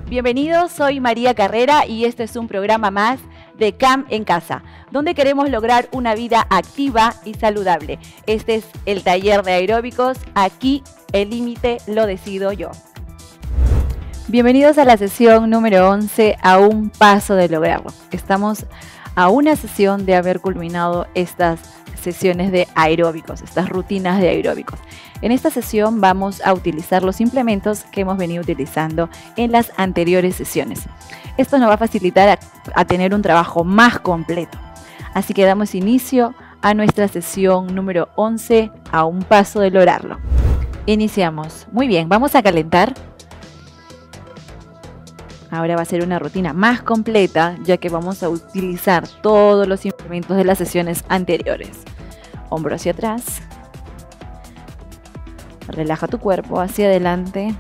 Bienvenidos, soy María Carrera y este es un programa más de CAM en Casa, donde queremos lograr una vida activa y saludable. Este es el taller de aeróbicos, aquí el límite lo decido yo. Bienvenidos a la sesión número 11, a un paso de lograrlo. Estamos a una sesión de haber culminado estas sesiones de aeróbicos, estas rutinas de aeróbicos. En esta sesión vamos a utilizar los implementos que hemos venido utilizando en las anteriores sesiones. Esto nos va a facilitar a tener un trabajo más completo. Así que damos inicio a nuestra sesión número 11, a un paso de lograrlo. Iniciamos. Muy bien, vamos a calentar. Ahora va a ser una rutina más completa, ya que vamos a utilizar todos los implementos de las sesiones anteriores. Hombro hacia atrás. Relaja tu cuerpo hacia adelante.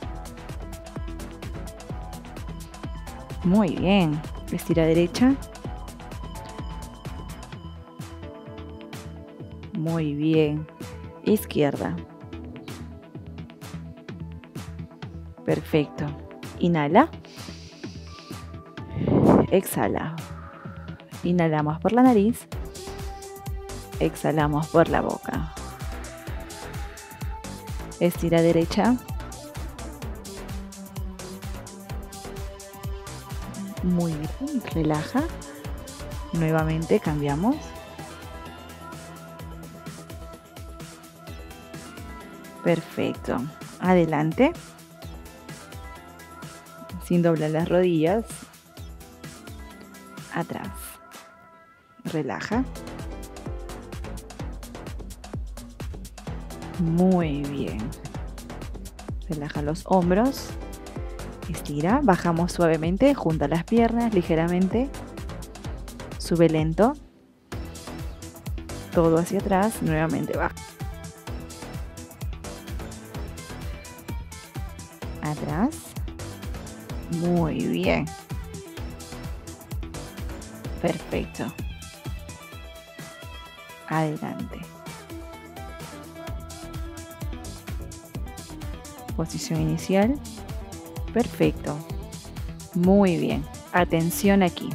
Muy bien. Estira derecha. Muy bien. Izquierda. Perfecto. Inhala. Exhala. Inhalamos por la nariz. Exhalamos por la boca. Estira derecha. Muy bien. Relaja. Nuevamente cambiamos. Perfecto. Adelante. Sin doblar las rodillas. Atrás. Relaja. Muy bien. Relaja los hombros. Estira. Bajamos suavemente. Junta las piernas ligeramente. Sube lento. Todo hacia atrás. Nuevamente baja. Atrás. Muy bien. Perfecto. Adelante. Posición inicial. Perfecto. Muy bien. Atención aquí.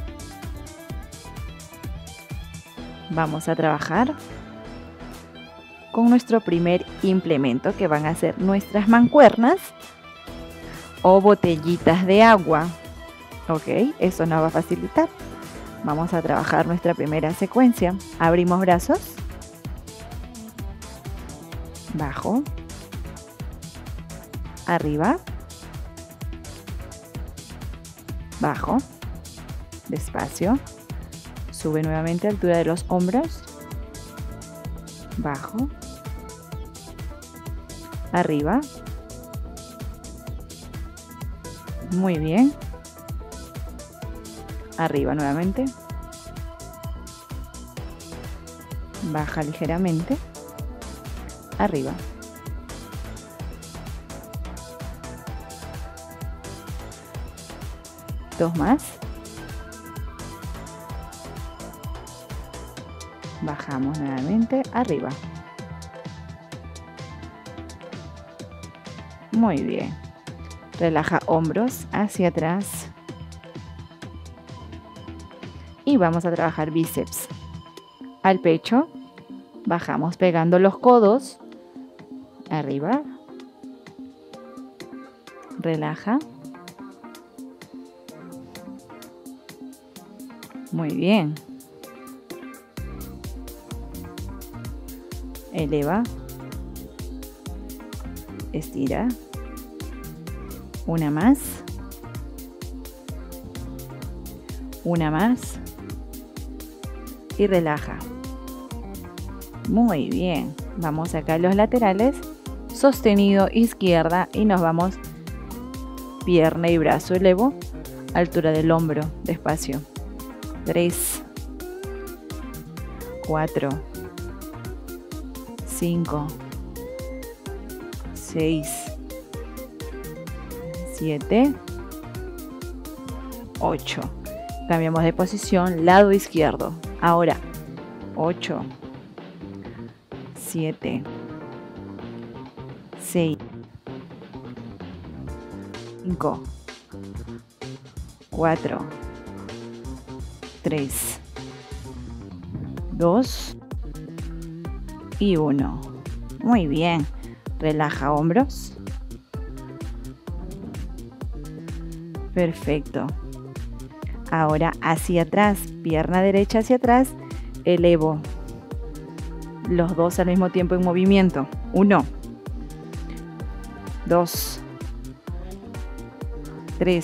Vamos a trabajar con nuestro primer implemento, que van a ser nuestras mancuernas o botellitas de agua. Ok, eso nos va a facilitar. Vamos a trabajar nuestra primera secuencia. Abrimos brazos. Bajo. Arriba. Bajo. Despacio. Sube nuevamente a altura de los hombros. Bajo. Arriba. Muy bien. Arriba nuevamente. Baja ligeramente. Arriba. Dos más. Bajamos nuevamente. Arriba. Muy bien. Relaja hombros hacia atrás. Y vamos a trabajar bíceps. Al pecho. Bajamos pegando los codos. Arriba. Relaja. Muy bien. Eleva. Estira. Una más. Una más. Y relaja. Muy bien. Vamos acá a los laterales. Sostenido izquierda y nos vamos pierna y brazo. Elevo. Altura del hombro. Despacio. 3. 4. 5. 6. 7. 8. Cambiamos de posición, lado izquierdo. Ahora, 8, 7, 6, 5, 4, 3, 2 y 1. Muy bien. Relaja hombros. Perfecto. Ahora hacia atrás, pierna derecha hacia atrás, elevo los dos al mismo tiempo en movimiento. 1, 2, 3,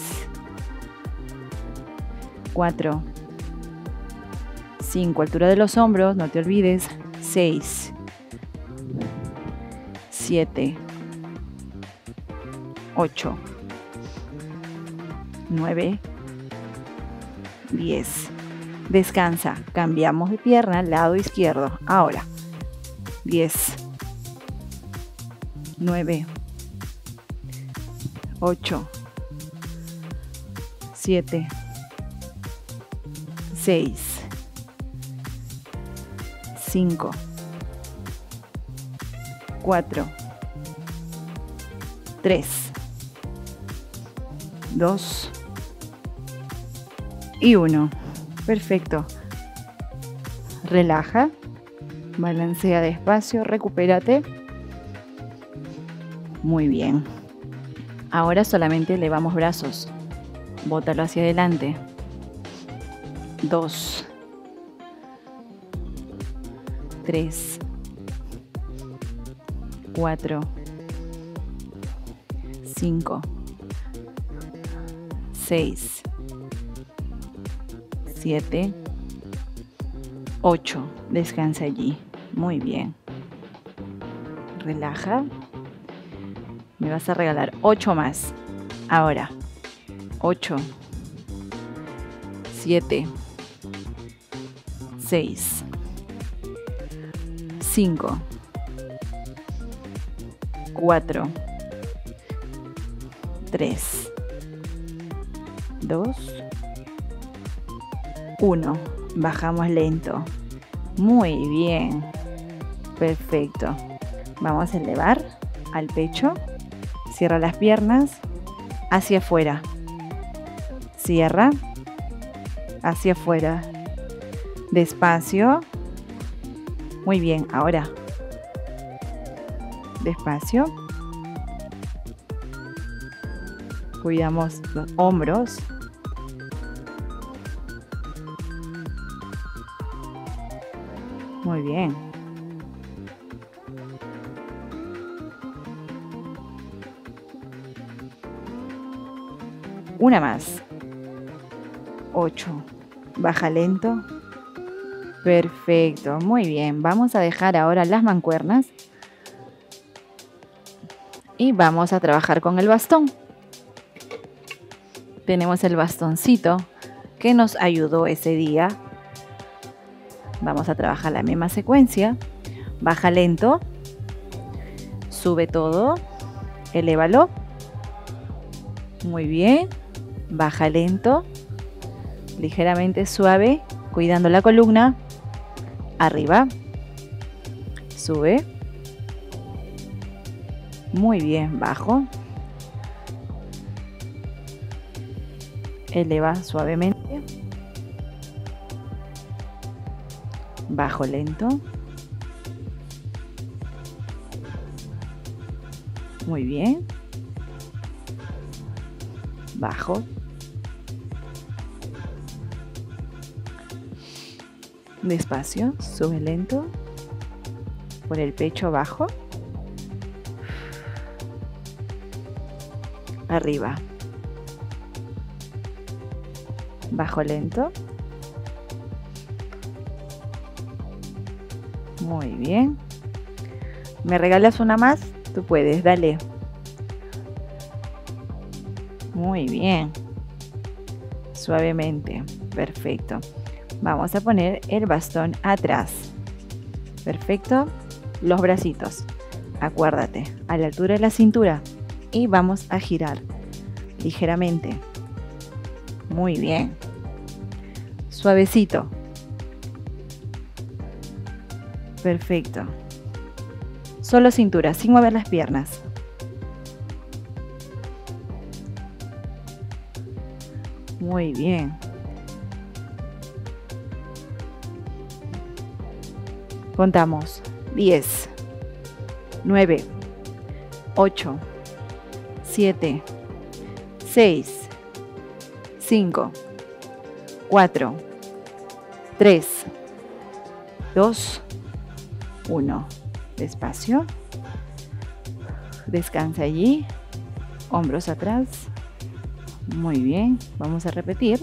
4, 5, altura de los hombros, no te olvides. 6, 7, 8, 9, 10. Descansa. Cambiamos de pierna, lado izquierdo. Ahora. 10, 9, 8, 7, 6, 5, 4, 3, 2 y 1. Perfecto. Relaja. Balancea despacio, recupérate. Muy bien. Ahora solamente elevamos brazos. Bótalo hacia adelante. 2, 3, 4, 5, 6, 7, 8. Descansa allí. Muy bien. Relaja. Me vas a regalar 8 más. Ahora. 8, 7, 6, 5, 4, 3, 2, 1. Bajamos lento. Muy bien. Perfecto. Vamos a elevar al pecho. Cierra las piernas hacia afuera. Cierra hacia afuera. Despacio. Muy bien. Ahora. Despacio. Cuidamos los hombros. Muy bien. Una más. 8. Baja lento. Perfecto. Muy bien. Vamos a dejar ahora las mancuernas. Y vamos a trabajar con el bastón. Tenemos el bastoncito que nos ayudó ese día. Vamos a trabajar la misma secuencia. Baja lento. Sube todo. Elévalo. Muy bien. Baja lento. Ligeramente suave. Cuidando la columna. Arriba. Sube. Muy bien. Bajo. Eleva suavemente. Bajo lento. Muy bien. Bajo. Despacio. Sube lento. Por el pecho bajo. Arriba. Bajo lento. Muy bien. ¿Me regalas una más? Tú puedes, dale. Muy bien. Suavemente. Perfecto. Vamos a poner el bastón atrás. Perfecto. Los bracitos. Acuérdate, a la altura de la cintura. Y vamos a girar ligeramente. Muy bien. Suavecito. Perfecto. Solo cintura, sin mover las piernas. Muy bien. Contamos. 10, 9, 8, 7, 6, 5, 4, 3, 2, 1. Despacio. Descansa allí. Hombros atrás. Muy bien. Vamos a repetir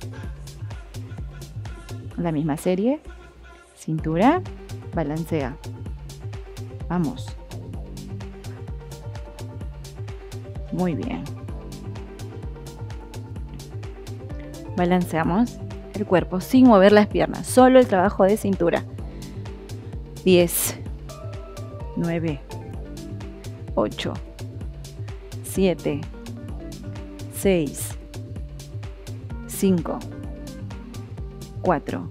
la misma serie. Cintura. Balancea. Vamos. Muy bien. Balanceamos el cuerpo sin mover las piernas. Solo el trabajo de cintura. 10, 9, 8, 7, 6, 5, 4,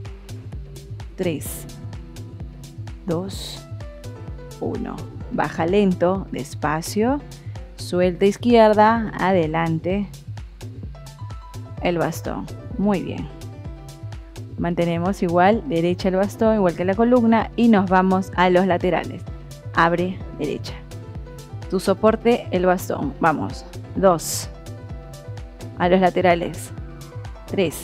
3, 2, 1. Baja lento, despacio. Suelta izquierda, adelante. El bastón. Muy bien. Mantenemos igual, derecha el bastón, igual que la columna, y nos vamos a los laterales. Abre, derecha. Tu soporte, el bastón. Vamos. 2. A los laterales. 3.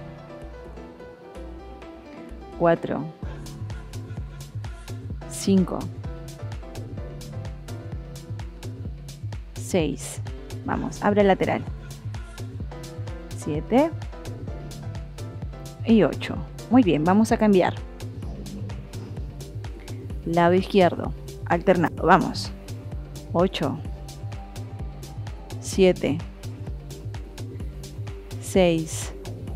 4. 5. 6. Vamos, abre el lateral. 7. Y 8. Muy bien, vamos a cambiar. Lado izquierdo, alternado. Vamos. 8. 7. 6.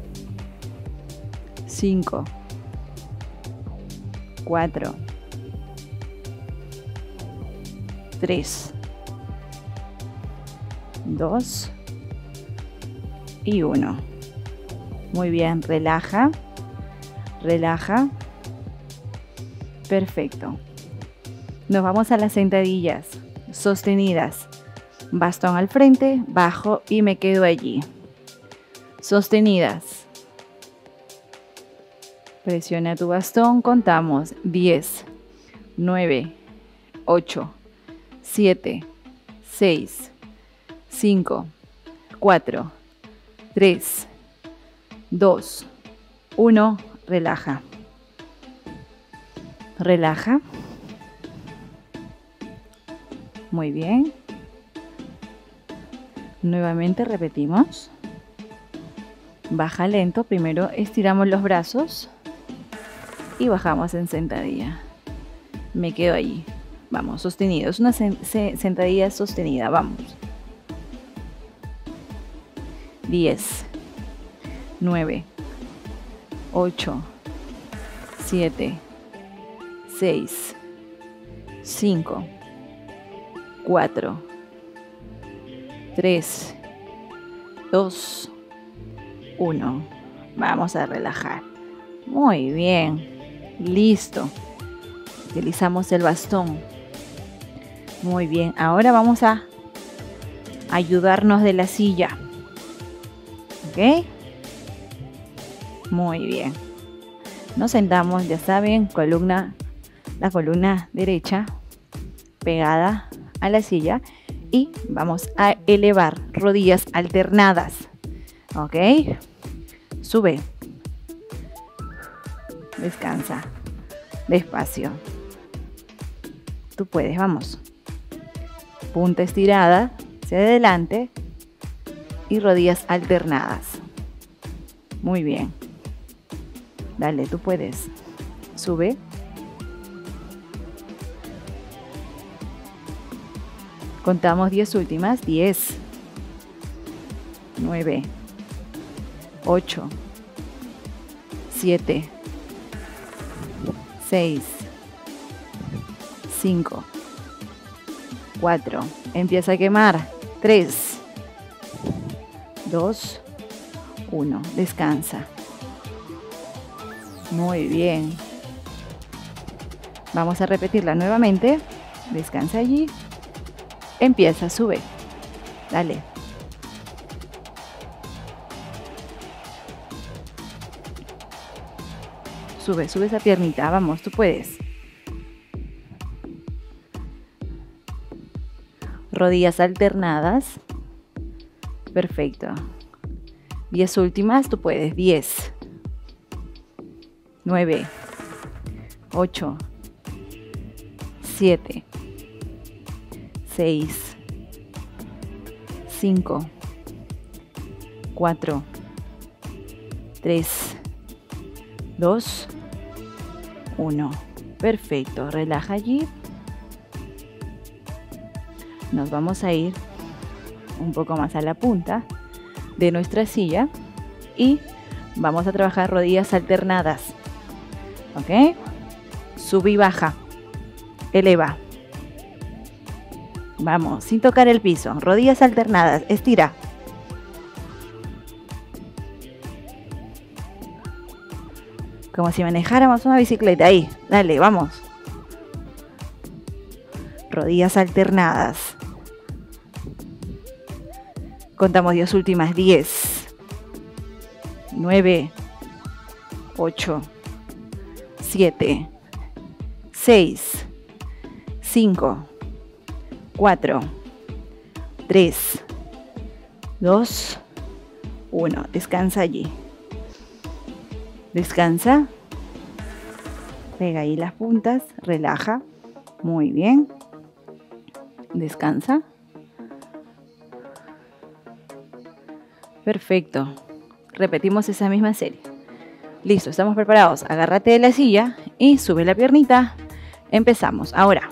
5. 4. 3. 2. Y 1. Muy bien, relaja. Relaja. Perfecto. Nos vamos a las sentadillas sostenidas. Bastón al frente, bajo y me quedo allí. Sostenidas. Presiona tu bastón, contamos. 10, 9, 8, 7, 6, 5, 4, 3, 2, 1. Relaja. Relaja. Muy bien. Nuevamente repetimos. Baja lento. Primero estiramos los brazos y bajamos en sentadilla. Me quedo allí. Vamos, sostenido. Es una sentadilla sostenida. Vamos. 10, 9, 8, 7, 6, 5, 4, 3, 2, 1. Vamos a relajar. Muy bien. Listo. Utilizamos el bastón. Muy bien. Ahora vamos a ayudarnos de la silla. ¿Ok? Muy bien. Nos sentamos, ya saben, la columna derecha pegada a la silla y vamos a elevar rodillas alternadas. ¿Ok? Sube. Descansa. Despacio. Tú puedes, vamos. Punta estirada hacia adelante y rodillas alternadas. Muy bien. Dale, tú puedes. Sube. Contamos 10 últimas. 10, 9, 8, 7, 6, 5, 4. Empieza a quemar. 3, 2, 1. Descansa. Muy bien. Vamos a repetirla nuevamente. Descansa allí. Empieza, sube. Dale. Sube, sube esa piernita. Vamos, tú puedes. Rodillas alternadas. Perfecto. 10 últimas, tú puedes. 10, 9, 8, 7, 6, 5, 4, 3, 2, 1. Perfecto. Relaja allí. Nos vamos a ir un poco más a la punta de nuestra silla y vamos a trabajar rodillas alternadas. ¿Ok? Sube y baja. Eleva. Vamos, sin tocar el piso. Rodillas alternadas. Estira. Como si manejáramos una bicicleta. Ahí, dale, vamos. Rodillas alternadas. Contamos 10 últimas. 10, 9, 8, 7, 6, 5, 4, 3, 2, 1. Descansa allí. Descansa. Pega ahí las puntas. Relaja. Muy bien. Descansa. Perfecto. Repetimos esa misma serie. Listo, estamos preparados. Agárrate de la silla y sube la piernita. Empezamos. Ahora.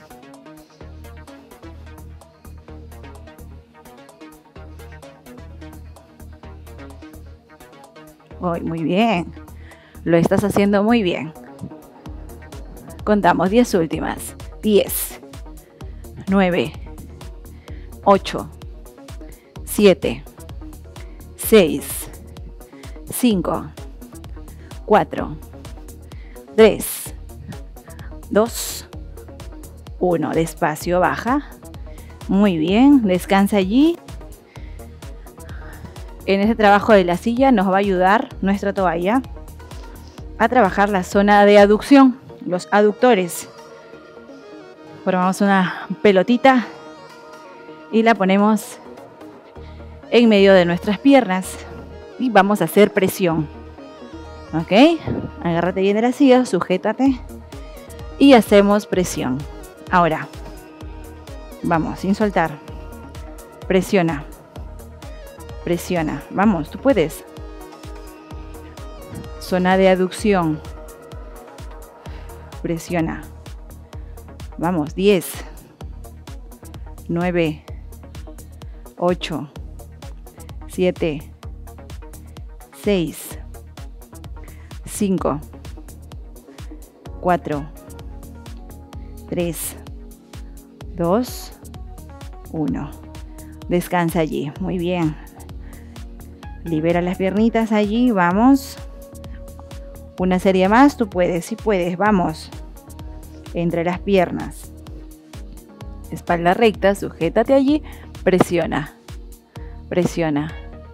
Muy bien. Lo estás haciendo muy bien. Contamos 10 últimas. 10, 9, 8, 7, 6, 5, 4, 3, 2, 1. Despacio, baja. Muy bien, descansa allí. En este trabajo de la silla nos va a ayudar nuestra toalla a trabajar la zona de aducción, los aductores. Formamos una pelotita y la ponemos en medio de nuestras piernas y vamos a hacer presión. ¿Ok? Agárrate bien de la silla, sujétate y hacemos presión. Ahora, vamos, sin soltar. Presiona. Presiona. Vamos, tú puedes. Zona de aducción. Presiona. Vamos, 10, 9, 8, 7, 6, 5, 4, 3, 2, 1. Descansa allí. Muy bien. Libera las piernitas allí. Vamos. Una serie más. Tú puedes. Si puedes. Vamos. Entre las piernas. Espalda recta. Sujétate allí. Presiona. Presiona.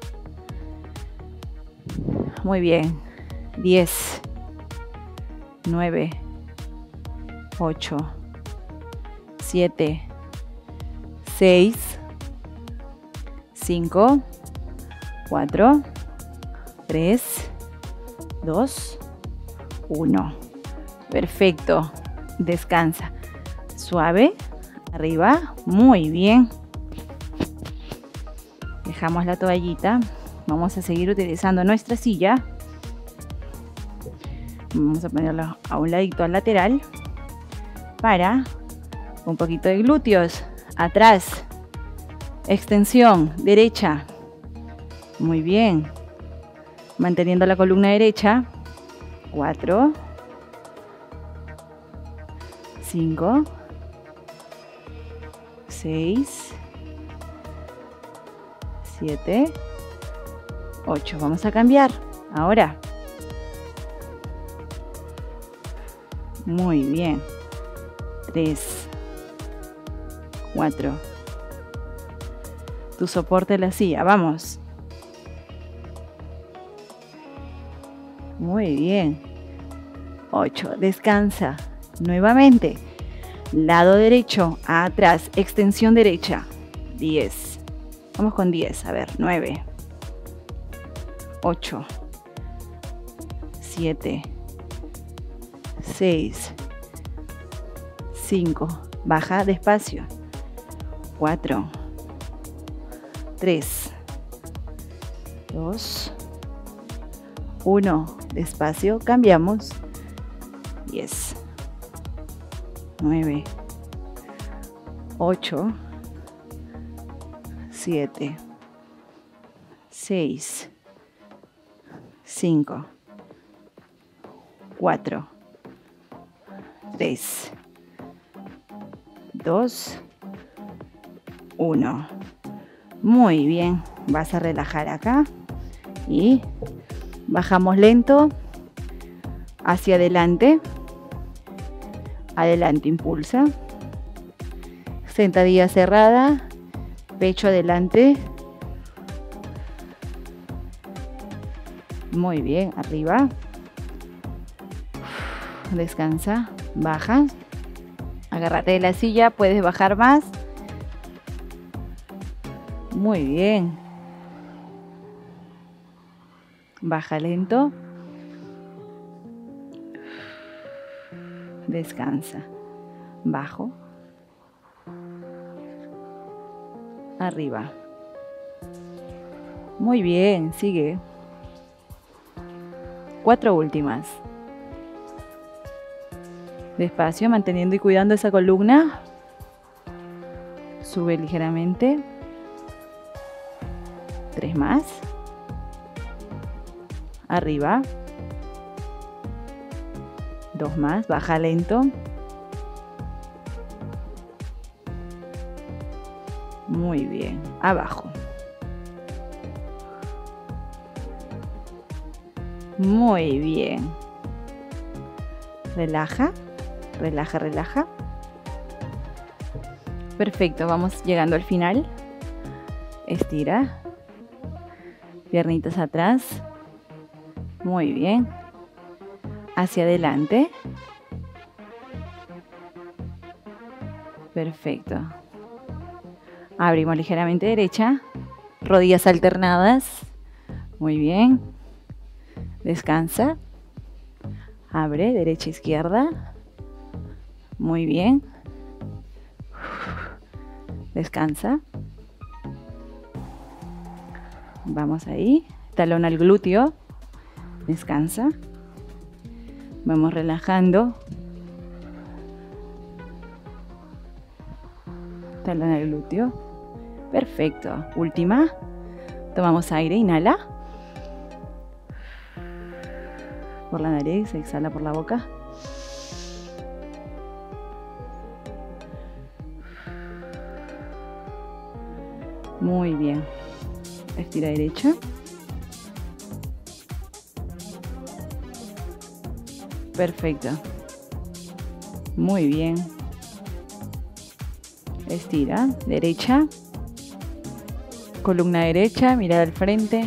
Muy bien. 10, 9, 8, 7, 6, 5, 4, 3, 2, 1. Perfecto. Descansa. Suave. Arriba. Muy bien. Dejamos la toallita. Vamos a seguir utilizando nuestra silla. Vamos a ponerlo a un ladito al lateral para un poquito de glúteos. Atrás. Extensión. Derecha. Muy bien. Manteniendo la columna derecha. 4, 5, 6, 7, 8. Vamos a cambiar. Ahora. Muy bien. 3, 4. Tu soporte de la silla. Vamos. Muy bien. 8. Descansa. Nuevamente. Lado derecho, atrás, extensión derecha. 10. Vamos con 10. A ver, 9. 8. 7. 6. 5. Baja despacio. 4. 3. 2. 1. Despacio. Cambiamos. 10. 9. 8. 7. 6. 5. 4. 3. 2. 1. Muy bien. Vas a relajar acá. Y bajamos lento. Hacia adelante. Adelante, impulsa. Sentadilla cerrada. Pecho adelante. Muy bien, arriba. Descansa. Baja. Agárrate de la silla, puedes bajar más. Muy bien. Baja lento. Descansa. Bajo. Arriba. Muy bien, sigue. 4 últimas. Despacio, manteniendo y cuidando esa columna. Sube ligeramente. 3 más. Arriba. 2 más. Baja lento. Muy bien. Abajo. Muy bien. Relaja. Relaja, relaja. Perfecto, vamos llegando al final. Estira. Piernitas atrás. Muy bien. Hacia adelante. Perfecto. Abrimos ligeramente derecha. Rodillas alternadas. Muy bien. Descansa. Abre, derecha, izquierda. Muy bien. Descansa. Vamos ahí. Talón al glúteo. Descansa. Vamos relajando. Talón al glúteo. Perfecto. Última. Tomamos aire. Inhala. Por la nariz. Exhala por la boca. Muy bien. Estira derecha. Perfecto. Muy bien. Estira. Derecha. Columna derecha. Mirada al frente.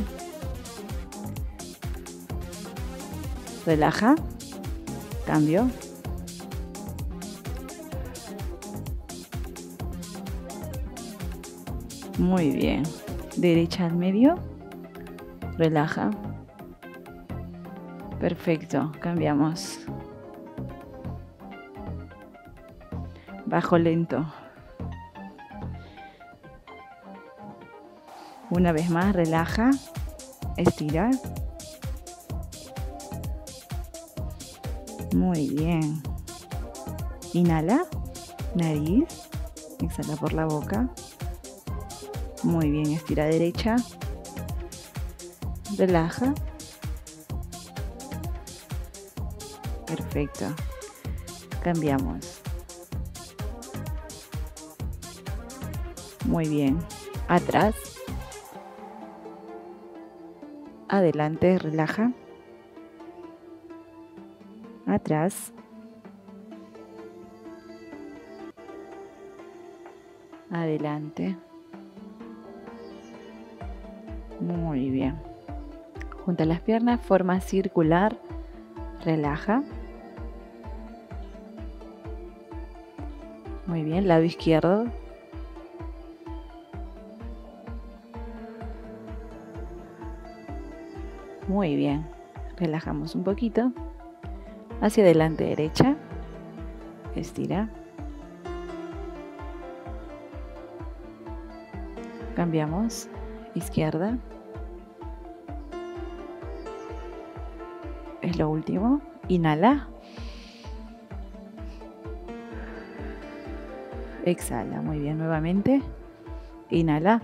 Relaja. Cambio. Muy bien. Derecha al medio. Relaja. Perfecto. Cambiamos. Bajo lento. Una vez más, relaja. Estira. Muy bien. Inhala. Nariz. Exhala por la boca. Muy bien, estira derecha. Relaja. Perfecto. Cambiamos. Muy bien. Atrás. Adelante, relaja. Atrás. Adelante. Muy bien. Junta las piernas, forma circular. Relaja. Muy bien, lado izquierdo. Muy bien. Relajamos un poquito. Hacia adelante, derecha. Estira. Cambiamos. Izquierda. Es lo último. Inhala. Exhala. Muy bien, nuevamente. Inhala.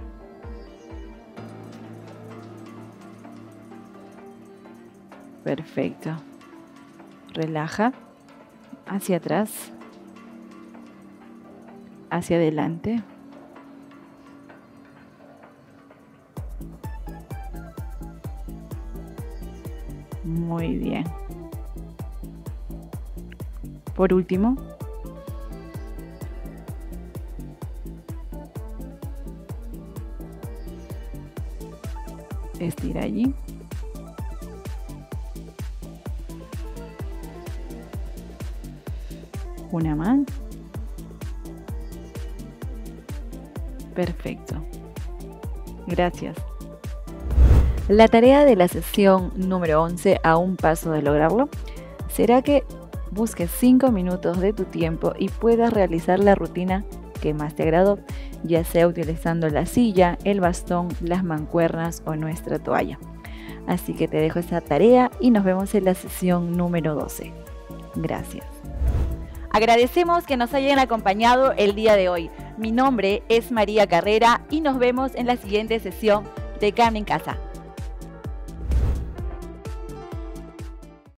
Perfecto. Relaja. Hacia atrás. Hacia adelante. Muy bien. Por último. Estira allí. Una más. Perfecto. Gracias. La tarea de la sesión número 11, a un paso de lograrlo, será que busques 5 minutos de tu tiempo y puedas realizar la rutina que más te agradó, ya sea utilizando la silla, el bastón, las mancuernas o nuestra toalla. Así que te dejo esa tarea y nos vemos en la sesión número 12. Gracias. Agradecemos que nos hayan acompañado el día de hoy. Mi nombre es María Carrera y nos vemos en la siguiente sesión de Cam en Casa.